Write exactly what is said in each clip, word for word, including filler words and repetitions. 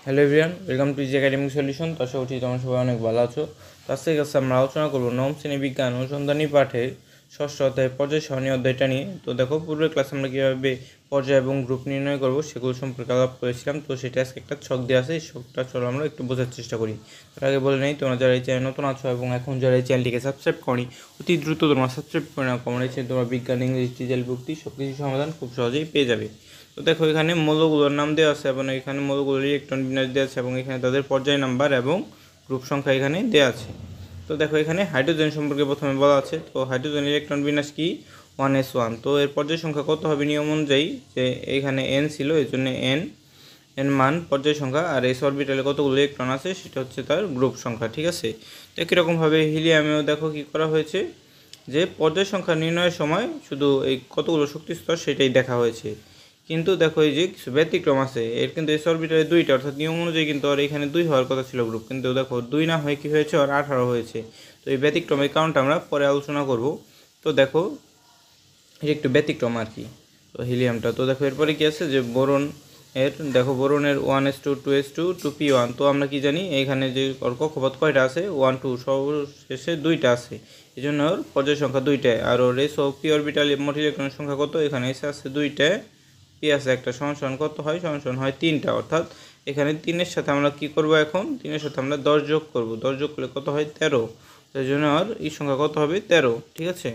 Hello everyone, welcome to easy academic solution. তো আশা করছি তোমরা সবাই অনেক ভালো আছো। তো আজকে কাছে আমরা আলোচনা করবো নবম শ্রেণী বিজ্ঞান অনুসন্ধানী পাঠের ষষ্ঠ অধ্যায় পর্যায় সারণী অধ্যায়টা নিয়ে। তো দেখো, পূর্বের ক্লাসে আমরা কীভাবে পর্যায় এবং গ্রুপ নির্ণয় করবো সেগুলো সম্পর্কে আলাপ করেছিলাম। তো সেটা আজকে একটা ছক দেওয়া আছে, এই ছকটা চলো আমরা একটু বোঝার চেষ্টা করি। তার আগে বলে নেই, তোমরা যারা এই চ্যানেল নতুন আছো এবং এখন যারা এই চ্যানেলটিকে সাবস্ক্রাইব করি, অতি দ্রুত তোমরা সাবস্ক্রাইব করে নাও। কমন এসে তোমরা বিজ্ঞান, ইংরেজি, ডিজিটাল ভক্তি সব কিছু সমাধান খুব সহজেই পেয়ে যাবে। তো দেখো, এখানে মৌলগুলোর নাম দেওয়া আছে এবং এখানে মৌলগুলোর ইলেকট্রন বিন্যাস দেওয়া আছে এবং এখানে তাদের পর্যায় নাম্বার এবং গ্রুপ সংখ্যা এখানে দেওয়া আছে। তো দেখো, এখানে হাইড্রোজেন সম্পর্কে প্রথমে বলা আছে। তো হাইড্রোজেন ইলেকট্রন বিন্যাস কি? One s one. তো এর পর্যায় সংখ্যা কত হবে নিয়ম অনুযায়ী? যে এখানে এন ছিল, এই জন্য এন এন মান পর্যায় সংখ্যা, আর এস অরবিটালে কতগুলো ইলেকট্রন আছে সেটা হচ্ছে তার গ্রুপ সংখ্যা। ঠিক আছে। তো একই রকমভাবে হিলিয়ামেও দেখো কি করা হয়েছে, যে পর্যায় সংখ্যা নির্ণয়ের সময় শুধু এই কতগুলো শক্তি স্তর সেটাই দেখা হয়েছে। কিন্তু দেখো, এই যে কিছু ব্যতিক্রম আছে। এর কিন্তু এস অরবিটালে দুইটা, অর্থাৎ নিয়ম অনুযায়ী কিন্তু আর এখানে দুই হওয়ার কথা ছিল গ্রুপ, কিন্তু দেখো দুই না হয়ে কী হয়েছে, আর আঠারো হয়েছে। তো এই ব্যতিক্রমের কারণটা আমরা পরে আলোচনা করব। তো দেখো, এটা একটু ব্যতিক্রম আর কি। তো হিলিয়ামটা, তো দেখো এরপরে কি আছে, যে বোরন এর দেখো বোরনের one s two two s two two p one. তো আমরা কি জানি, এখানে যে ওর কক্ষপথ কয়টা আছে, ওয়ান টু, সর্বশেষে দুইটা আছে, এই জন্য ওর পর্যায় সংখ্যা দুইটায়। আর ওর এস ও পি অরবিটাল মোট ইলেকট্রনের সংখ্যা কত? এখানে এসে আছে দুইটায়, পি আছে একটা, সমান সমান কত হয়? সমান সমান হয় তিনটা। অর্থাৎ এখানে তিনের সাথে আমরা কি করব, এখন তিনের সাথে আমরা দশ যোগ করব। দশ যোগ করলে কত হয়? তেরো। সেই জন্য আর এই সংখ্যা কত হবে? তেরো। ঠিক আছে।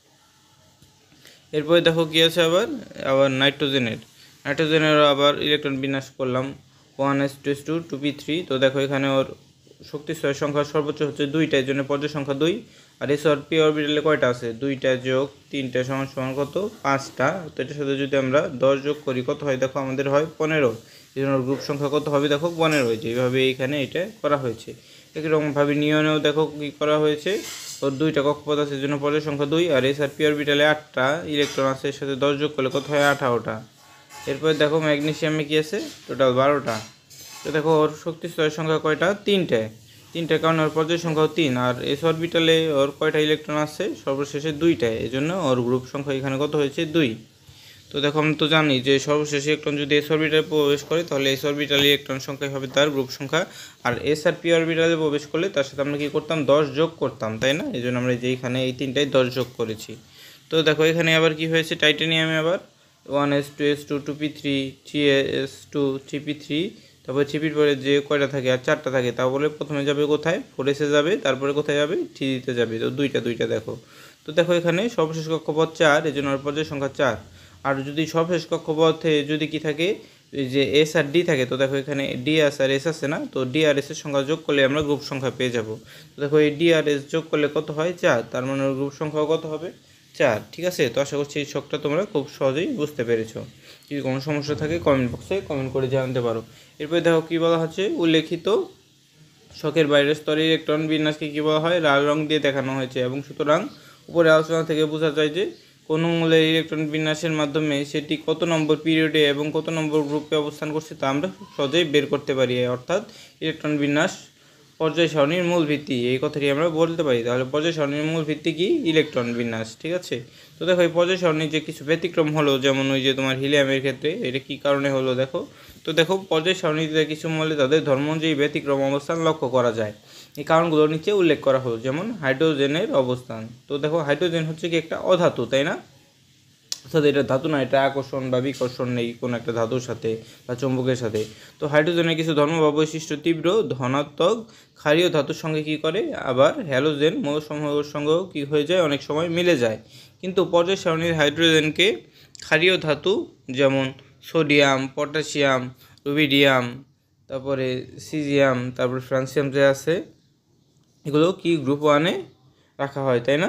এরপরে দেখো কি আছে, আবার আবার নাইট্রোজেনের নাইট্রোজেনের আবার ইলেকট্রন বিন্যাস করলাম one s two s two two p three. তো দেখো, এখানে ওর শক্তি স্তরের সংখ্যা সর্বোচ্চ হচ্ছে দুইটা, এই জন্য পর্যায় সংখ্যা দুই। আর এস আর পি অরবিটালে কয়টা আছে? দুইটা যোগ তিনটা সমান সমান কত? পাঁচটা। তো এটার সাথে যদি আমরা দশ যোগ করি কত হয়? দেখো আমাদের হয় পনেরো। এই জন্য গ্রুপ সংখ্যা কত হবে? দেখো পনেরো হয়েছে। এইভাবে এইখানে এটা করা হয়েছে। একইরকমভাবে নিয়নেও দেখো কী করা হয়েছে, ওর দুইটা কক্ষপথ আছে, এই জন্য পর্যায় সংখ্যা দুই। আর এস আর পি অরবিটালে আটটা ইলেকট্রন আছে, এর সাথে দশ যোগ করলে কত হয়? আঠারোটা। এরপরে দেখো ম্যাগনেসিয়ামে কী আছে? টোটাল বারোটা। তো দেখো ওর শক্তি স্তরের সংখ্যা কয়টা? তিনটে। তিনটার কারণে ওর পর্যায় সংখ্যাও তিন। আর এস অরবিটালে ওর কয়টা ইলেকট্রন আছে? সর্বশেষে দুইটায়, এই জন্য ওর গ্রুপ সংখ্যা এখানে কত হয়েছে? দুই। তো দেখো, আমরা তো জানি যে সর্বশেষ ইলেকট্রন যদি এস অরবিটালে প্রবেশ করে তাহলে এস অরবিটালে ইলেকট্রন সংখ্যা হবে তার গ্রুপ সংখ্যা। আর এস আর পি অরবিটালে প্রবেশ করলে তার সাথে আমরা কী করতাম? দশ যোগ করতাম, তাই না? এই জন্য আমরা যেইখানে এই তিনটায় দশ যোগ করেছি। তো দেখো, এখানে আবার কি হয়েছে, টাইটানিয়ামে আবার one s two s two two p three three s two three p three. তারপরে থ্রিপির পরে যে কয়টা থাকে? আর চারটা থাকে। তাহলে প্রথমে যাবে কোথায়? ফোর এসে যাবে, তারপরে কোথায় যাবে? থ্রিতে যাবে। তো দুইটা দুইটা দেখো। তো দেখো, এখানে সর্বশেষ কক্ষপথ চার, এই জন্য ওর পর্যায় সংখ্যা চার। আর যদি সর্বশেষ কক্ষপথে যদি কি থাকে, যে এস আর ডি থাকে, তো দেখো এখানে ডি এস আর এস আছে না, তো ডি আর এস এর সংখ্যা যোগ করলে আমরা গ্রুপ সংখ্যা পেয়ে যাব। তো দেখো, এই ডি আর এস যোগ করলে কত হয়? চার। তার মানে গ্রুপ সংখ্যাও কত হবে? চার। ঠিক আছে। তো আশা করছি এই ছকটা তোমরা খুব সহজেই বুঝতে পেরেছো। যদি কোনো সমস্যা থাকে কমেন্ট বক্সে কমেন্ট করে জানাতে পারো। এরপরে দেখো কি বলা হচ্ছে, উল্লেখিত ছকের বাইরের স্তরে ইলেকট্রন বিন্যাসকে কী বলা হয়? লাল রং দিয়ে দেখানো হয়েছে। এবং সুতরাং উপরে আলোচনা থেকে বোঝা যায় যে কোনো মূলের ইলেকট্রন বিন্যাসের মাধ্যমে সেটি কত নম্বর পিরিয়ডে এবং কত নম্বর গ্রুপে অবস্থান করছে তা আমরা সহজেই বের করতে পারি। অর্থাৎ ইলেকট্রন বিন্যাস পর্যায় সারণীর মূল ভিত্তি, এই কথাটি আমরা বলতে পারি। তাহলে পর্যায় সারণীর মূল ভিত্তি কি? ইলেকট্রন বিন্যাস। ঠিক আছে। তো দেখো, এই পর্যায় সারণীর যে কিছু ব্যতিক্রম হলো, যেমন ওই যে তোমার হিলিয়ামের ক্ষেত্রে, এটা কী কারণে হলো দেখো। তো দেখো, পর্যায় সারণীতে কিছু মৌলে তাদের ধর্ম অনুযায়ী ব্যতিক্রম অবস্থান লক্ষ্য করা যায়। এই কারণগুলো নিচে উল্লেখ করা হলো, যেমন হাইড্রোজেনের অবস্থান। তো দেখো, হাইড্রোজেন হচ্ছে কি একটা অধাতু, তাই না? অর্থাৎ এটা ধাতু না, এটা আকর্ষণ বা বিকর্ষণ নেই কোনো একটা ধাতুর সাথে বা চৌম্বকের সাথে। তো হাইড্রোজেনের কিছু ধর্ম বা বৈশিষ্ট্য তীব্র ধনাত্মক ক্ষারীয় ধাতুর সঙ্গে কী করে, আবার হ্যালোজেন মৌলসমূহের সঙ্গেও কী হয়ে যায়, অনেক সময় মিলে যায়। কিন্তু পর্যায় সারণীর হাইড্রোজেনকে ক্ষারীয় ধাতু যেমন সোডিয়াম, পটাশিয়াম, রুবিডিয়াম, তারপরে সিজিয়াম, তারপর ফ্রান্সিয়াম যে আছে, এগুলো কি গ্রুপ ওয়ানে রাখা হয়, তাই না?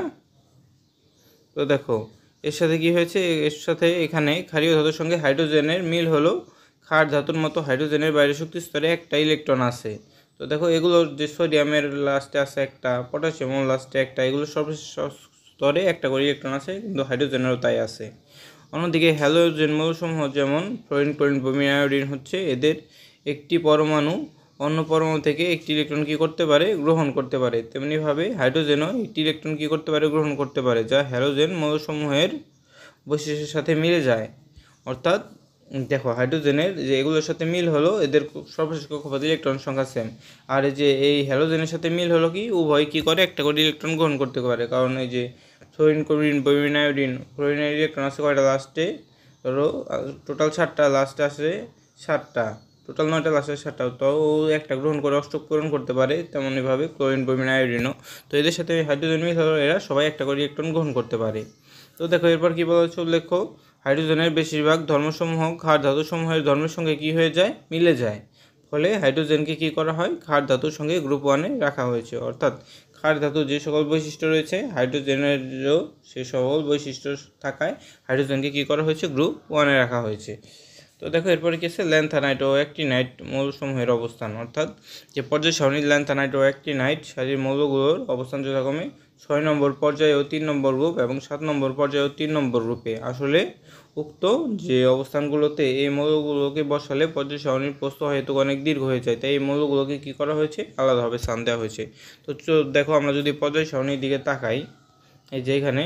তো দেখো, এর সাথে কি হয়েছে, এর সাথে এখানে ক্ষারীয় ধাতুর সঙ্গে হাইড্রোজেনের মিল হলো। ক্ষার ধাতুর মতো হাইড্রোজেনের বাইরের শক্তি স্তরে একটা ইলেকট্রন আছে। তো দেখো, এগুলোর যে সোডিয়ামের লাস্টে আছে একটা, পটাশিয়ামের লাস্টে একটা, এগুলো সর্বশেষ স্তরে একটা করে ইলেকট্রন আছে, কিন্তু হাইড্রোজেনেরও তাই আছে। অন্যদিকে হ্যালোজেন মৌলসমূহ যেমন ফ্লোরিন, ক্লোরিন, ব্রোমিন, আয়োডিন হচ্ছে, এদের একটি পরমাণু অন্য পরমাণু থেকে একটি ইলেকট্রন কী করতে পারে? গ্রহণ করতে পারে। তেমনিভাবে হাইড্রোজেনও একটি ইলেকট্রন কী করতে পারে? গ্রহণ করতে পারে, যা হ্যালোজেন মৌলসমূহের বৈশিষ্ট্যের সাথে মিলে যায়। অর্থাৎ দেখো হাইড্রোজেনের যে এগুলোর সাথে মিল হলো এদের সর্বশেষ কক্ষপথ ইলেকট্রন সংখ্যা সেম, আর এই যে এই হ্যালোজেনের সাথে মিল হলো কি উভয় কি করে একটা করে ইলেকট্রন গ্রহণ করতে পারে, কারণ এই যে ফ্লোরিন ক্লোরিন ব্রোমিন আয়োডিন ফ্লোরিনের ইলেকট্রন আছে কয়টা লাস্টে, ধরো টোটাল সাতটা, লাস্টে আসে সাতটা, টোটাল নয়টা লাস্টে সাতটা, তো ও একটা গ্রহণ করে অষ্টক পূরণ করতে পারে, তেমনইভাবে ক্লোরিন ব্রোমিন আয়োডিনও। তো এদের সাথে হাইড্রোজেন মিল হলো এরা সবাই একটা করে ইলেকট্রন গ্রহণ করতে পারে। তো দেখো এরপর কী বলা হচ্ছে উল্লেখ্য, হাইড্রোজেনের বেশিরভাগ ধর্মসমূহ ক্ষার ধাতুসমূহের ধর্মের সঙ্গে কী হয়ে যায়, মিলে যায়, ফলে হাইড্রোজেনকে কী করা হয়, ক্ষার ধাতুর সঙ্গে গ্রুপ ওয়ানে রাখা হয়েছে। অর্থাৎ ক্ষার ধাতুর যে সকল বৈশিষ্ট্য রয়েছে হাইড্রোজেনেরও সে সকল বৈশিষ্ট্য থাকায় হাইড্রোজেনকে কী করা হয়েছে, গ্রুপ ওয়ানে রাখা হয়েছে। তো দেখো এরপরে কি আছে, ল্যান্থানাইট ও অ্যাক্টিনাইট মৌলসমূহের অবস্থান, অর্থাৎ যে পর্যায় সারণীর ল্যান্থানাইট ও অ্যাক্টিনাইট সারির মৌলগুলোর অবস্থান যথাক্রমে ছয় নম্বর পর্যায়ে ও তিন নম্বর গ্রুপ এবং সাত নম্বর পর্যায়ে ও তিন নম্বর গ্রুপে। আসলে উক্ত যে অবস্থানগুলোতে এই মৌলগুলোকে বসালে পর্যায় সারণীর প্রস্থ হয়তো অনেক দীর্ঘ হয়ে যায়, তাই এই মৌলগুলোকে কী করা হয়েছে, আলাদাভাবে স্থান দেওয়া হয়েছে। তো দেখো আমরা যদি পর্যায় সারণীর দিকে তাকাই, এই যে এখানে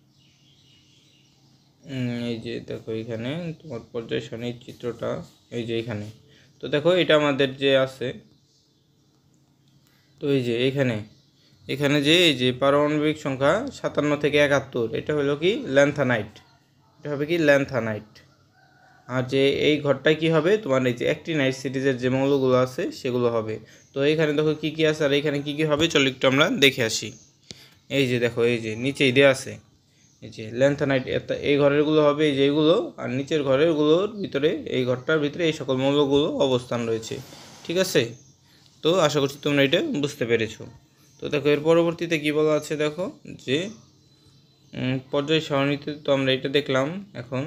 এই যে দেখো এখানে তোমার পর্যায় সারণীর চিত্রটা এই যে এখানে, তো দেখো এটা আমাদের যে আছে, তো এই যে এখানে এখানে যে এই যে পারমাণবিক সংখ্যা সাতান্ন থেকে একাত্তর, এটা হলো কি ল্যান্থানাইট, এটা হবে কি ল্যান্থানাইট। আর যে এই ঘরটায় কি হবে, তোমার এই যে অ্যাক্টিনাইট সিরিজের যে মৌলগুলো আছে সেগুলো হবে। তো এখানে দেখো কি কি আছে আর এখানে কি কি হবে, চলো একটু আমরা দেখে আসি। এই যে দেখো এই যে নিচেই দেওয়া আছে, এই যে ল্যান্থানাইট এই ঘরেরগুলো হবে এই যে এইগুলো, আর নিচের ঘরেরগুলোর ভিতরে এই ঘরটার ভিতরে এই সকল মৌলগুলো অবস্থান রয়েছে, ঠিক আছে। তো আশা করছি তোমরা এটা বুঝতে পেরেছো। তো দেখো এর পরবর্তীতে কী বলা আছে, দেখো যে পর্যায় সারণীতে তো আমরা এটা দেখলাম, এখন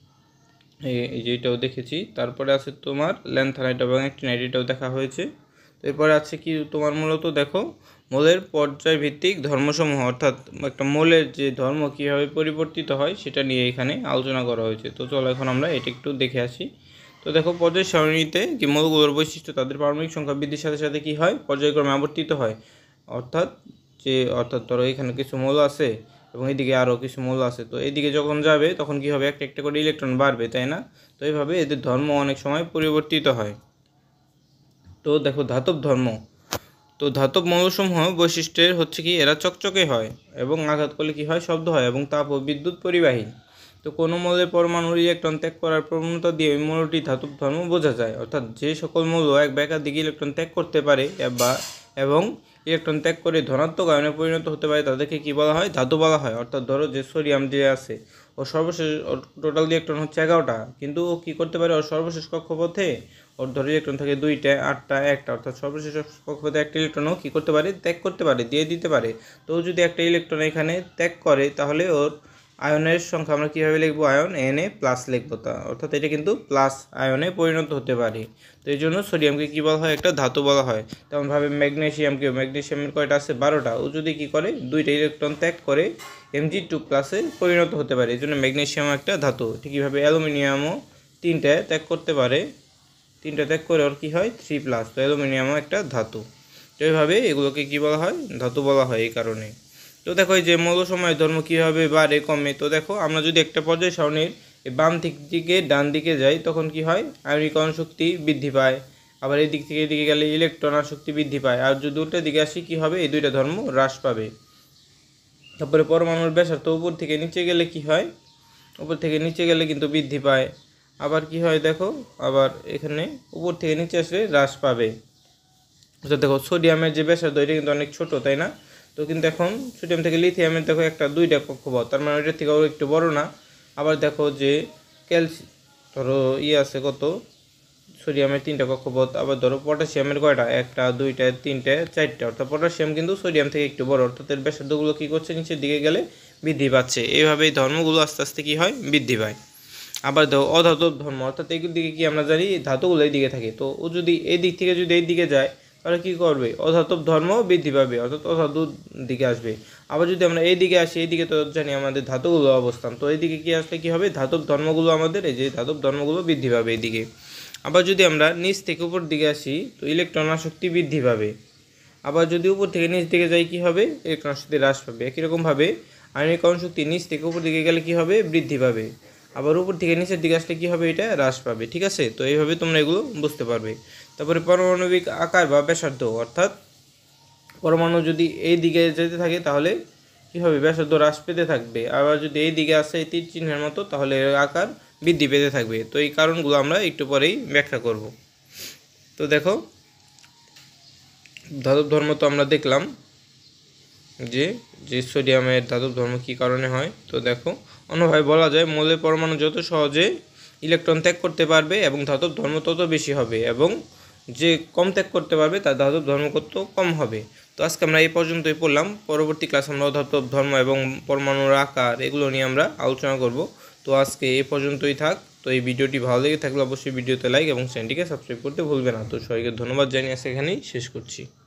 এই যে এটাও দেখেছি, তারপরে আছে তোমার ল্যান্থানাইট এবং অ্যাক্টিনাইট, এটাও দেখা হয়েছে। তো এরপরে আছে কি তোমার মূলত দেখো মৌলের পর্যায়ভিত্তিক ধর্মসমূহ, অর্থাৎ একটা মৌলের যে ধর্ম কীভাবে পরিবর্তিত হয় সেটা নিয়ে এখানে আলোচনা করা হয়েছে। তো চলো এখন আমরা এটা একটু দেখে আসি। তো দেখো পর্যায় সারণীতে কি মৌলগুলোর বৈশিষ্ট্য তাদের পারমাণবিক সংখ্যা বৃদ্ধির সাথে সাথে কী হয়, পর্যায়ক্রমে আবর্তিত হয়, অর্থাৎ যে অর্থাৎ ধরো এখানে কিছু মৌল আছে এবং এদিকে আরও কিছু মৌল আছে, তো এদিকে যখন যাবে তখন কী হবে, একটা একটা করে ইলেকট্রন বাড়বে, তাই না। তো এইভাবে এদের ধর্ম অনেক সময় পরিবর্তিত হয়। তো দেখো ধাতব ধর্ম, তো ধাতব মৌলসমূহ বৈশিষ্ট্যের হচ্ছে কি এরা চকচকে হয় এবং আঘাত করলে কি হয়, শব্দ হয় এবং তাপ ও বিদ্যুৎ পরিবাহী। তো কোনো মৌলের পরমাণুর ইলেকট্রন ত্যাগ করার প্রবণতা দিয়ে ওই মৌলটি ধাতব ধর্ম বোঝা যায়, অর্থাৎ যে সকল মৌল এক বা একাধিক ইলেকট্রন ত্যাগ করতে পারে বা এবং ইলেকট্রন ত্যাগ করে ধনাত্মক আয়নে পরিণত হতে পারে তাদেরকে কী বলা হয়, ধাতু বলা হয়। অর্থাৎ ধরো যে সোডিয়াম যে আছে ও সর্বশেষ টোটাল ইলেকট্রন হচ্ছে এগারোটা, কিন্তু ও কী করতে পারে, ওর সর্বশেষ কক্ষপথে ওর ধরো ইলেকট্রন থাকে দুইটা, আটটা, একটা, অর্থাৎ সর্বশেষ কক্ষপথে একটা ইলেকট্রনও কী করতে পারে, ত্যাগ করতে পারে, দিয়ে দিতে পারে। তো যদি একটা ইলেকট্রন এখানে ত্যাগ করে তাহলে ওর আয়নের সংখ্যা আমরা কীভাবে লিখবো, আয়ন এন এ প্লাস লিখবো, তা অর্থাৎ এটা কিন্তু প্লাস আয়নে পরিণত হতে পারে। তো এই জন্য সোডিয়ামকে কী বলা হয়, একটা ধাতু বলা হয়। তেমনভাবে ম্যাগনেশিয়ামকেও, ম্যাগনেশিয়ামের কয়টা আছে, বারোটা, ও যদি কী করে দুইটা ইলেকট্রন ত্যাগ করে এমজি টু প্লাসে পরিণত হতে পারে, এই জন্য ম্যাগনেশিয়াম একটা ধাতু। ঠিকইভাবে অ্যালুমিনিয়ামও তিনটা ত্যাগ করতে পারে, তিনটা ত্যাগ করে ওর কী হয়, থ্রি প্লাস, তো অ্যালুমিনিয়ামও একটা ধাতু। তো এইভাবে এগুলোকে কী বলা হয়, ধাতু বলা হয় এই কারণে। তো দেখো এই যে মৌল সময়ের ধর্ম কীভাবে বাড়ে কমে, তো দেখো আমরা যদি একটা পর্যায় সারণীর বাম দিক থেকে ডান দিকে যাই তখন কি হয়, আয়নীকরণ শক্তি বৃদ্ধি পায়, আবার এই দিক থেকে এদিকে গেলে ইলেকট্রন শক্তি বৃদ্ধি পায়, আর যদি উল্টো দিকে আসি কী হবে, এই দুইটা ধর্ম হ্রাস পাবে। তারপরে পরমাণুর ব্যাসার্ধ উপর থেকে নিচে গেলে কি হয়, উপর থেকে নিচে গেলে কিন্তু বৃদ্ধি পায়, আবার কি হয় দেখো, আবার এখানে উপর থেকে নিচে আসলে হ্রাস পাবে। অর্থাৎ দেখো সোডিয়ামের যে ব্যাসার্ধ এটা কিন্তু অনেক ছোট, তাই না। তো কিন্তু এখন সোডিয়াম থেকে লিথিয়ামের দেখো একটা দুইটা কক্ষপথ, তার মানে এটার থেকেও একটু বড় না। আবার দেখো যে ক্যালসি ধরো ইয়ে আছে কত, সোডিয়ামের তিনটা কক্ষপথ, আবার ধরো পটাশিয়ামের কয়টা, একটা, দুইটা, তিনটে, চারটা, অর্থাৎ পটাশিয়াম কিন্তু সোডিয়াম থেকে একটু বড়, অর্থাৎ এর ব্যাসার্ধগুলো কী করছে, নিচের দিকে গেলে বৃদ্ধি পাচ্ছে। এইভাবে এই ধর্মগুলো আস্তে আস্তে কী হয়, বৃদ্ধি পায়। আবার দেখো অধাতব ধর্ম, অর্থাৎ এইগুলোর দিকে কি আমরা জানি ধাতুগুলো এই দিকে থাকে, তো ও যদি এই দিক থেকে যদি এই দিকে যায় তাহলে কী করবে, অধাতব ধর্ম বৃদ্ধি পাবে, অর্থাৎ অধাতুর দিকে আসবে। আবার যদি আমরা এই দিকে আসি, এই দিকে তো জানি আমাদের ধাতুগুলো অবস্থান, তো এই দিকে কী আসলে কী হবে, ধাতব ধর্মগুলো আমাদের এই যে ধাতব ধর্মগুলো বৃদ্ধি পাবে এইদিকে। আবার যদি আমরা নিচ থেকে উপর দিকে আসি তো ইলেকট্রন আসক্তি বৃদ্ধি পাবে, আবার যদি উপর থেকে নিচ দিকে যাই কী হবে, ইলেকট্রন শক্তি হ্রাস পাবে। একই রকমভাবে আয়নীকরণ শক্তি নিচ থেকে উপর দিকে গেলে কী হবে, বৃদ্ধি পাবে। আবার উপর থেকে নিচের দিকে আসলে কী হবে, এটা হ্রাস পাবে। ঠিক আছে, তো এইভাবে তোমরা এগুলো বুঝতে পারবে। তারপরে পারমাণবিক আকার বা ব্যাসার্ধ, অর্থাৎ পরমাণু যদি এই দিকে যেতে থাকে তাহলে কী হবে, ব্যাসার্ধ হ্রাস পেতে থাকবে। আবার যদি এই দিকে আসে তীর চিহ্নের মতো তাহলে এর আকার বৃদ্ধি পেতে থাকবে। তো এই কারণগুলো আমরা একটু পরেই ব্যাখ্যা করব। তো দেখো, ধাতব ধর্ম তো আমরা দেখলাম যে যে সোডিয়ামের ধাতব ধর্ম কী কারণে হয়। তো দেখো, অন্যভাবে বলা যায় মৌলের পরমাণু যত সহজে ইলেকট্রন ত্যাগ করতে পারবে এবং ধাতব ধর্ম তত বেশি হবে, এবং যে কম ত্যাগ করতে পারবে তার ধাতব ধর্ম কত কম হবে। তো আজকে আমরা এই পর্যন্তই পড়লাম। পরবর্তী ক্লাস আমরা ধাতব ধর্ম এবং পরমাণুর আকার এগুলো নিয়ে আমরা আলোচনা করব। তো আজকে এই পর্যন্তই থাক। তো এই ভিডিওটি ভালো লেগে থাকলে অবশ্যই ভিডিওতে লাইক এবং চ্যানেলটিকে সাবস্ক্রাইব করতে ভুলবে না। তো সবাইকে ধন্যবাদ জানিয়ে আজকে এখানেই শেষ করছি।